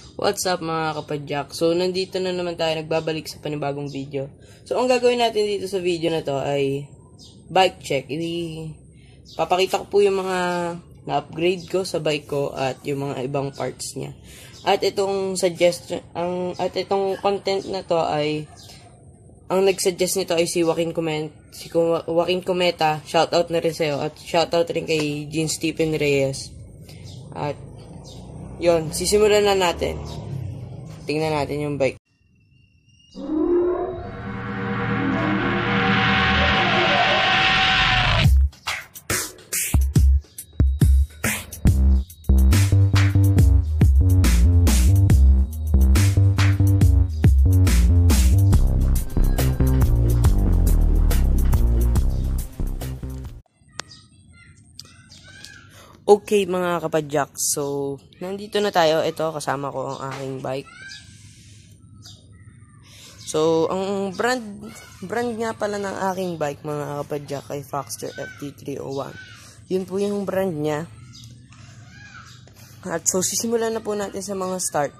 What's up mga kapadyak? So, nandito na naman tayo, nagbabalik sa panibagong video. So, ang gagawin natin dito sa video na to ay bike check. Papakita ko po yung mga na-upgrade ko sa bike ko at yung mga ibang parts niya. At itong content na to ay ang nag-suggest nito ay si Joaquin Cometa. Shoutout na rin sa'yo at shoutout rin kay Jean Stephen Reyes. At yon, sisimulan na natin. Tingnan natin yung bike. Okay mga kapadyak, so nandito na tayo. Ito, kasama ko ang aking bike. So, ang brand nga pala ng aking bike mga kapadyak ay Foxster FT301. Yun po yung brand niya. At so, sisimulan na po natin sa mga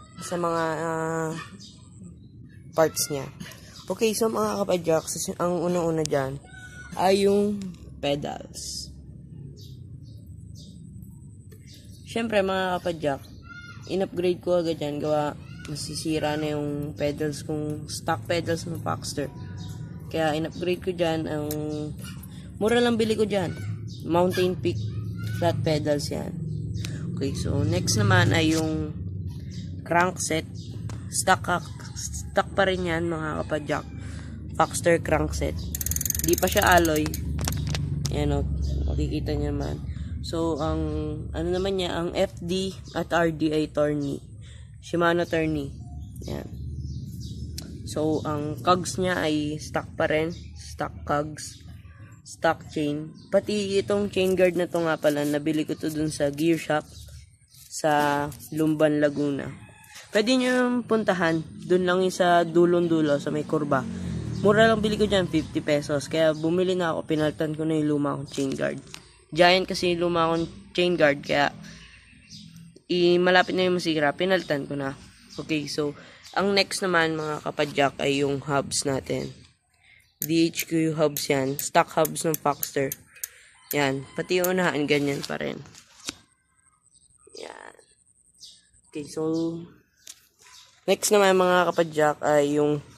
parts niya. Okay, so mga kapadyak, ang unang-una dyan ay yung pedals. Siyempre mga kapadyak, in-upgrade ko agad yan, gawa masisira na yung pedals kong stock pedals ng Foxster. Kaya in-upgrade ko dyan, ang mura lang bili ko dyan, Mountain Peak flat pedals yan. Okay, so next naman ay yung crankset. Stock pa rin yan mga kapadyak, Foxster crankset. Di pa siya alloy. Yan o, makikita nyo naman. So, ang ano naman niya, ang FD at RD ay Tourney. Shimano Tourney. Yan. So, ang cogs niya ay stock pa rin. Stock cogs. Stock chain. Pati itong chain guard na to nga pala, nabili ko to dun sa gear shop sa Lumban, Laguna. Pwede nyo yung puntahan. Dun lang yung sa dulong-dulo, sa may kurba. Mura lang bili ko dyan, 50 pesos. Kaya bumili na ako, pinaltan ko na yung luma kong chain guard. Giant kasi yung luma kong chain guard, kaya malapit na yung masira, pinaltan ko na. Okay, so ang next naman mga kapadyak ay yung hubs natin. DHQ hubs yan, stock hubs ng Foxster. Yan, pati yung unahan ganyan pa rin. Yan. Okay, so next naman mga kapadyak ay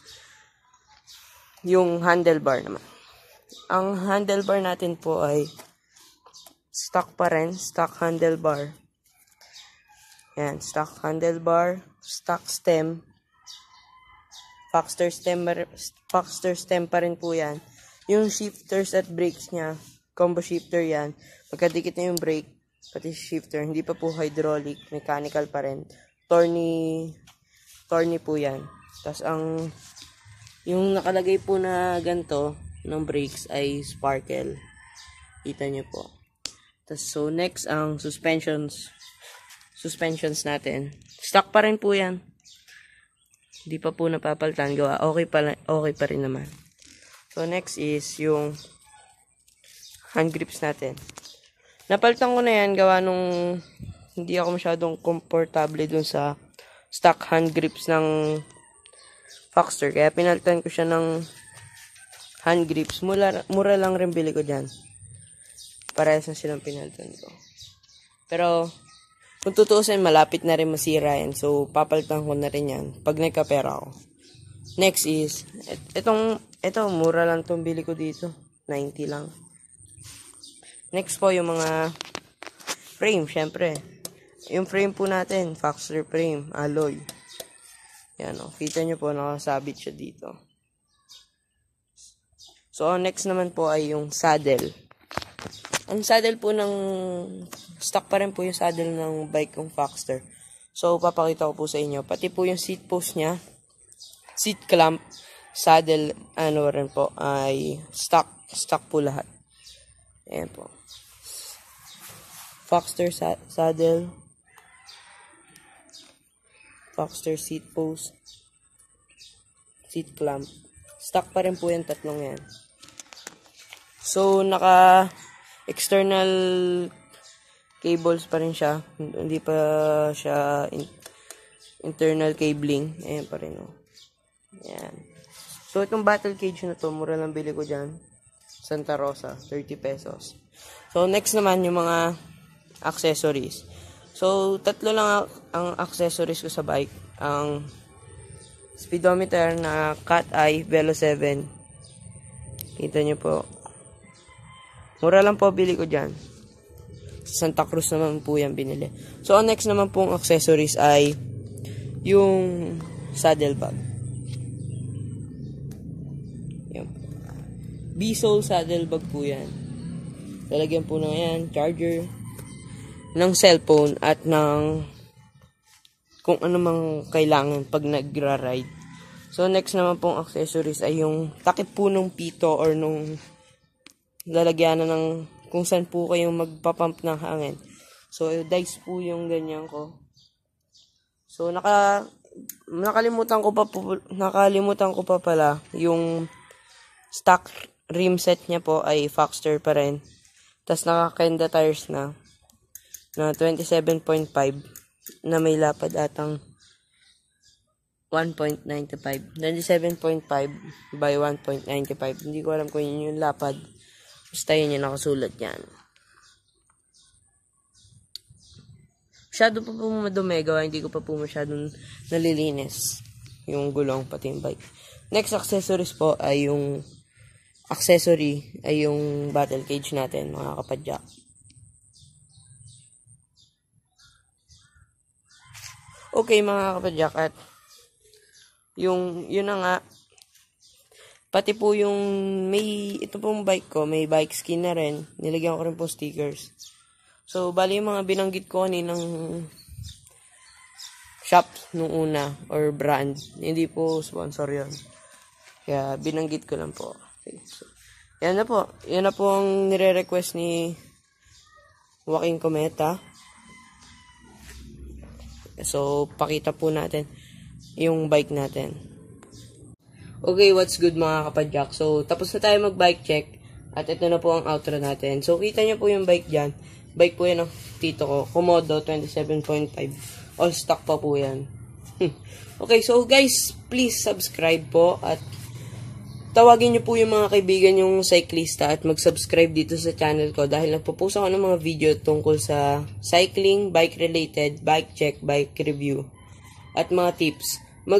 yung handlebar naman. Ang handlebar natin po ay stock pa rin, stock handlebar. Yan, stock handlebar, stock stem. Foxster stem pa rin po yan. Yung shifters at brakes niya, combo shifter yan. Magkadikit na yung brake, pati shifter. Hindi pa po hydraulic, mechanical pa rin. Tourney po yan. Tapos yung nakalagay po na ganito ng brakes ay sparkle. Kita nyo po. So, next, ang suspensions natin. Stock pa rin po yan. Hindi pa po napapalitan. Gawa, okay pa rin naman. So, next is yung hand grips natin. Napalitan ko na yan, gawa nung hindi ako masyadong komportable dun sa stock hand grips ng Foxster. Kaya pinalitan ko siya ng hand grips. Mura lang rin bili ko dyan. Parehas na silang pinalitan ko. Pero, kung tutuusin, malapit na rin masira yan. So, papalitan ko na rin yan pag nagkapera ako. Next is, ito, mura lang itong bili ko dito. 90 lang. Next po, yung mga frame, syempre. Yung frame po natin, Foxster frame, alloy. Yan o, kita nyo po, nakasabit siya dito. So, next naman po ay yung saddle. Ang saddle po stock pa rin po yung saddle ng bike kong Foxster. So, papakita ko po sa inyo. Pati po yung seat post niya, seat clamp, saddle, rin po, ay stock po lahat. Ayan po. Foxster saddle, Foxster seat post, seat clamp. Stock pa rin po yung tatlong yan. So, external cables pa rin siya. Hindi pa siya internal cabling. Ayan pa rin, oh. Ayan. So, itong battle cage na to, mura lang bili ko dyan. Santa Rosa, 30 pesos. So, next naman, yung mga accessories. So, tatlo lang ang accessories ko sa bike. Ang speedometer na Cat Eye Velo 7. Kita nyo po. Mura lang po bili ko dyan. Sa Santa Cruz naman po yan binili. So, ang next naman pong accessories ay yung saddlebag. Yan. B-Soul saddlebag po yan. Lalagyan po na yan, charger, ng cellphone at ng kung ano mang kailangan pag nagra-ride. So, next naman pong accessories ay yung takip po ng pito or nung lalagyan na ng kung saan po kayong magpapump ng hangin. So, dice po yung ganyan ko. So, nakalimutan ko pa pala yung stock rim set niya po ay Foxter pa rin. Tapos naka-Kenda tires na 27.5 na may lapad atang 1.95. 27.5 by 1.95. Hindi ko alam kung yun yung lapad. Basta yun yung nakasulat yan. Masyado pa po madumi. Gawa, hindi ko pa po masyadong nalilinis yung gulong pati yung bike. Next accessories po ay yung battle cage natin, mga kapadyak. Okay, mga kapadyak, at yun na nga, pati po yung ito pong bike ko, may bike skin na rin, nilagyan ko rin po stickers. So, bali yung mga binanggit ko kaninang shop nung una, or brand, hindi po sponsor yun. Kaya, binanggit ko lang po. Okay, so, yan na po ang nire-request ni Joaquin Cometa. So, pakita po natin yung bike natin. Okay, what's good mga kapadyak? So, tapos na tayo mag-bike check. At ito na po ang outro natin. So, kita nyo po yung bike dyan. Bike po yan ng tito ko. Komodo 27.5. All stock pa po yan. Okay, so guys, please subscribe po. At tawagin nyo po yung mga kaibigan yung cyclista at mag-subscribe dito sa channel ko dahil nagpo-post ako ng mga video tungkol sa cycling, bike related, bike check, bike review at mga tips.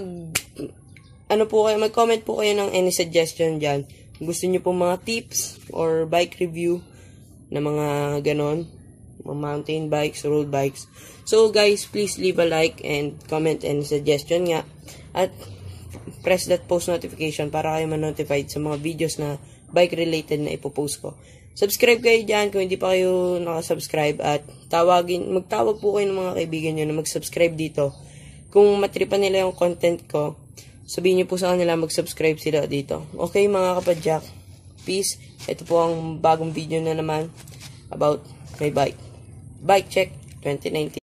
Mag-comment po kayo ng any suggestion dyan. Gusto nyo po mga tips or bike review na mga ganon, mga mountain bikes, road bikes. So guys, please leave a like and comment any suggestion nga at press that post notification para kayo ma-notified sa mga videos na bike related na ipopost ko. Subscribe kayo dyan kung hindi pa kayo nakasubscribe at magtawag po kayo ng mga kaibigan nyo na mag-subscribe dito. Kung matripan nila yung content ko, sabihin nyo po sa kanila mag-subscribe sila dito. Okay mga kapadyak, peace. Ito po ang bagong video na naman about my bike. Bike check 2019.